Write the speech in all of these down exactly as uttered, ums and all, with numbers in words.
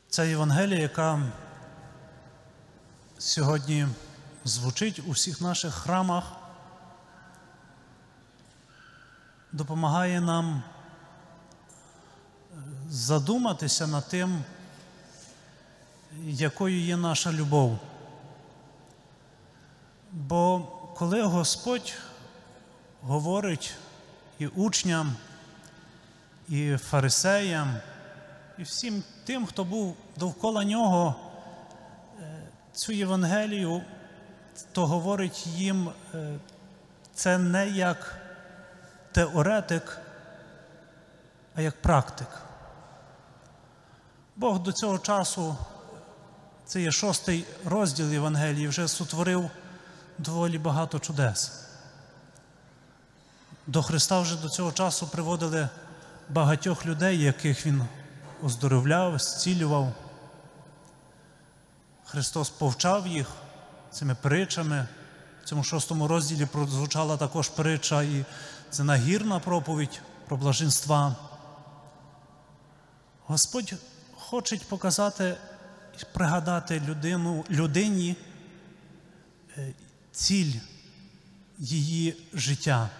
Ця Євангелія, яка сьогодні звучить у всіх наших храмах, допомагає нам задуматися над тим, якою є наша любов. Бо коли Господь говорить і учням, і фарисеям, і всім тим, хто був довкола нього, цю Євангелію, то говорить їм це не як теоретик, а як практик. Бог до цього часу, це є шостий розділ Євангелії, вже сотворив доволі багато чудес. До Христа вже до цього часу приводили багатьох людей, яких Він оздоровляв, зцілював. Христос повчав їх цими притчами. В цьому шостому розділі прозвучала також притча, і це нагірна проповідь про блаженства. Господь хоче показати і пригадати людину, людині ціль її життя.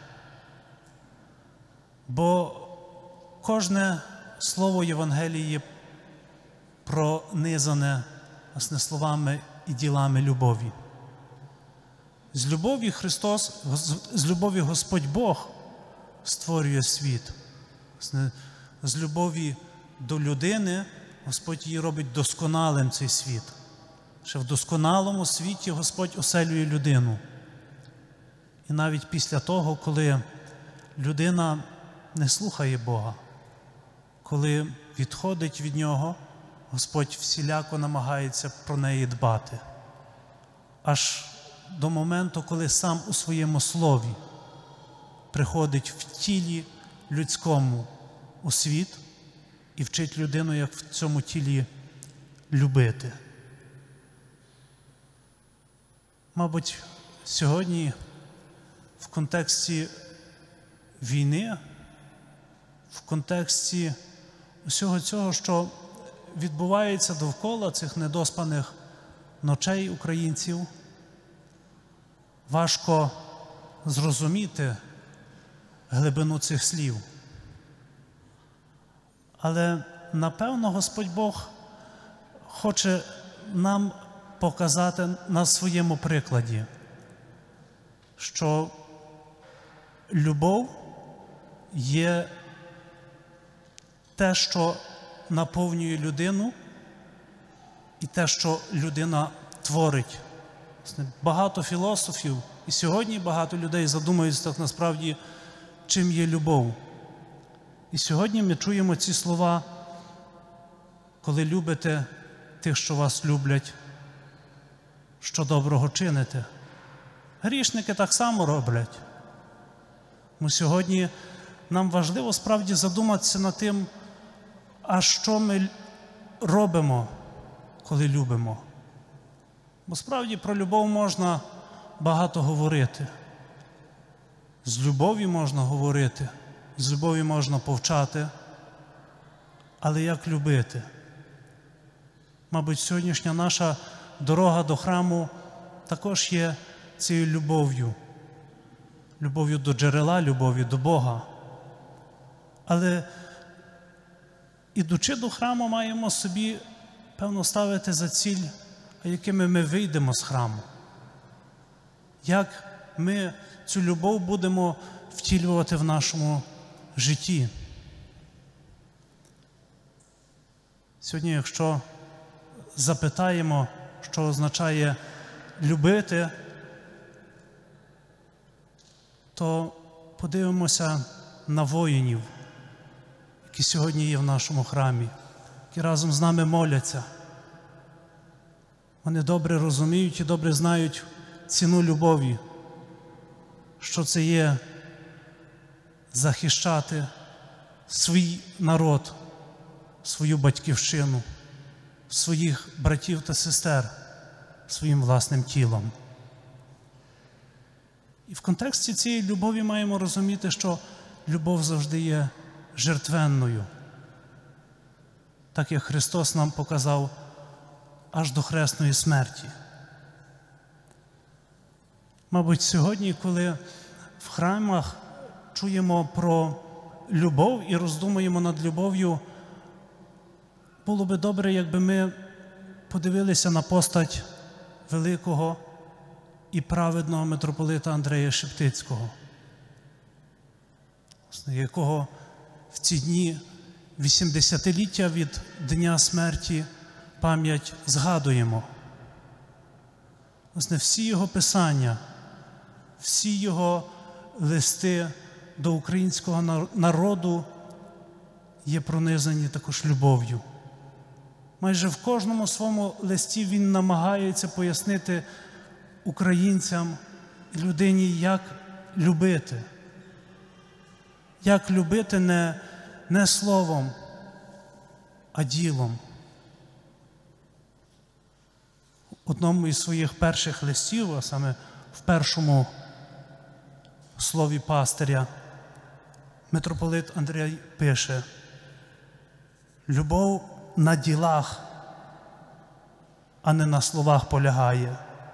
Бо кожне слово Євангелії пронизане, власне, словами і ділами любові. З любові Христос, з любові Господь Бог створює світ. З любові до людини Господь її робить досконалим цей світ. Ще в досконалому світі Господь оселює людину. І навіть після того, коли людина не слухає Бога, коли відходить від Нього, Господь всіляко намагається про неї дбати. Аж до моменту, коли сам у своєму слові приходить в тілі людському у світ і вчить людину, як в цьому тілі любити. Мабуть, сьогодні в контексті війни, в контексті усього цього, що відбувається довкола цих недоспаних ночей українців, важко зрозуміти глибину цих слів. Але, напевно, Господь Бог хоче нам показати на своєму прикладі, що любов є те, що наповнює людину, і те, що людина творить. Багато філософів, і сьогодні багато людей задумуються так насправді, чим є любов. І сьогодні ми чуємо ці слова: коли любите тих, що вас люблять, що доброго чините. Грішники так само роблять. Ми сьогодні, нам важливо справді задуматися над тим, а що ми робимо, коли любимо. Бо справді про любов можна багато говорити. З любові можна говорити, з любові можна повчати, але як любити? Мабуть, сьогоднішня наша дорога до храму також є цією любов'ю. Любов'ю до джерела, любов'ю до Бога. Але ідучи до храму, маємо собі, певно, ставити за ціль, якими ми вийдемо з храму. Як ми цю любов будемо втілювати в нашому житті. Сьогодні, якщо запитаємо, що означає любити, то подивимося на воїнів, які сьогодні є в нашому храмі, які разом з нами моляться. Вони добре розуміють і добре знають ціну любові, що це є захищати свій народ, свою батьківщину, своїх братів та сестер своїм власним тілом. І в контексті цієї любові маємо розуміти, що любов завжди є жертвенною. так як Христос нам показав аж до хресної смерті. Мабуть, сьогодні, коли в храмах чуємо про любов і роздумуємо над любов'ю, було би добре, якби ми подивилися на постать великого і праведного митрополита Андрея Шептицького, якого в ці дні вісімдесятиліття від дня смерті пам'ять згадуємо. Власне, всі його писання, всі його листи до українського народу є пронизані також любов'ю. Майже в кожному своєму листі він намагається пояснити українцям і людині, як любити. Як любити не, не словом, а ділом. В одному із своїх перших листів, а саме в першому слові пастиря, митрополит Андрій пише: «Любов на ділах, а не на словах полягає.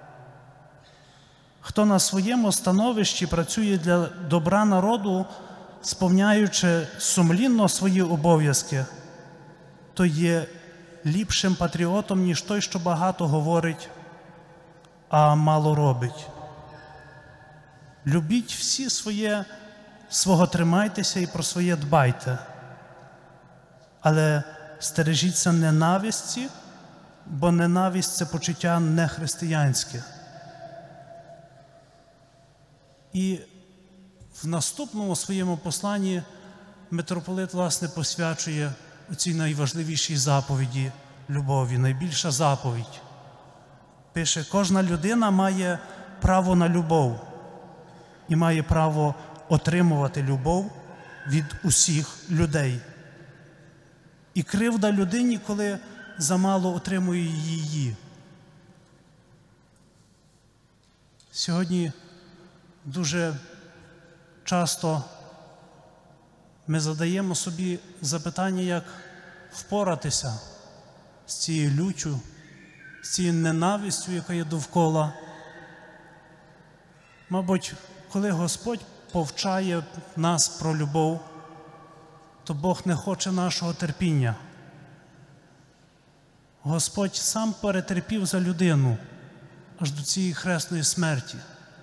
Хто на своєму становищі працює для добра народу, сповняючи сумлінно свої обов'язки, то є ліпшим патріотом, ніж той, що багато говорить, а мало робить. Любіть всі своє, свого тримайтеся і про своє дбайте, але стережіться ненависті, бо ненависть – це почуття нехристиянське». І в наступному своєму посланні митрополит, власне, посвячує у цій найважливішій заповіді любові, найбільша заповідь. Пише: «Кожна людина має право на любов і має право отримувати любов від усіх людей. І кривда людині, коли замало отримує її». Сьогодні дуже часто ми задаємо собі запитання, як впоратися з цією люттю, з цією ненавистю, яка є довкола. Мабуть, коли Господь повчає нас про любов, то Бог не хоче нашого терпіння. Господь сам перетерпів за людину аж до цієї хресної смерті.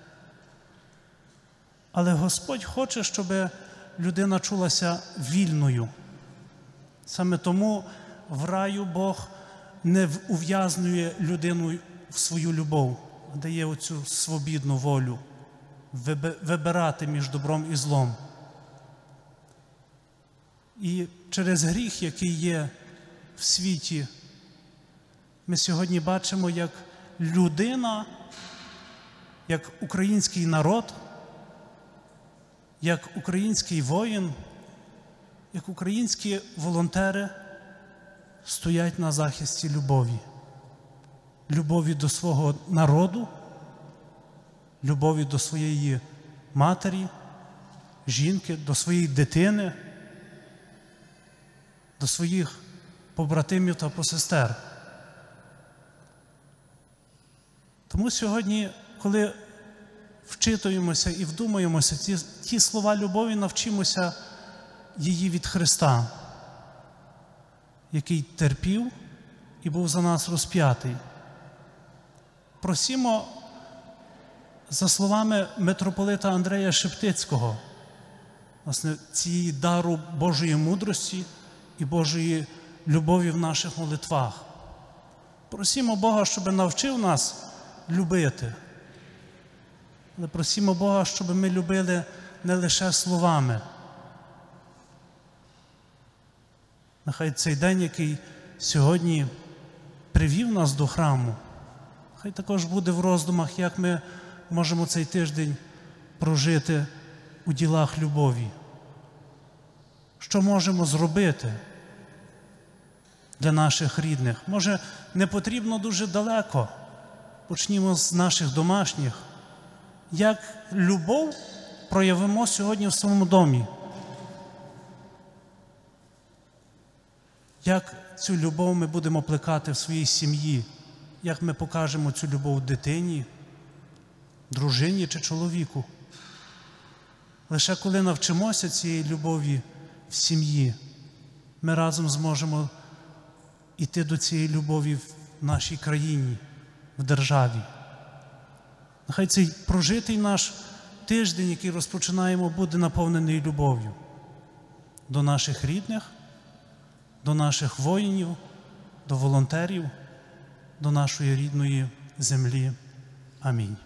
Але Господь хоче, щоб людина чулася вільною. Саме тому в раю Бог не ув'язнює людину в свою любов, а дає оцю свобідну волю вибирати між добром і злом. І через гріх, який є в світі, ми сьогодні бачимо, як людина, як український народ, як український воїн, як українські волонтери стоять на захисті любові. Любові до свого народу, любові до своєї матері, жінки, до своєї дитини, до своїх побратимів та посестер. Тому сьогодні, коли вчитуємося і вдумуємося, ті, ті слова любові, навчимося її від Христа, який терпів і був за нас розп'ятий. Просімо за словами митрополита Андрея Шептицького, власне, цієї дару Божої мудрості і Божої любові в наших молитвах. Просімо Бога, щоб навчив нас любити. Але просімо Бога, щоб ми любили не лише словами. Нехай цей день, який сьогодні привів нас до храму, хай також буде в роздумах, як ми можемо цей тиждень прожити у ділах любові. Що можемо зробити для наших рідних? Може, не потрібно дуже далеко. Почнімо з наших домашніх. Як любов проявимо сьогодні в своєму домі? Як цю любов ми будемо плекати в своїй сім'ї, як ми покажемо цю любов дитині, дружині чи чоловіку. Лише коли навчимося цієї любові в сім'ї, ми разом зможемо йти до цієї любові в нашій країні, в державі. Нехай цей прожитий наш тиждень, який розпочинаємо, буде наповнений любов'ю до наших рідних, до наших воїнів, до волонтерів, до нашої рідної землі. Амінь.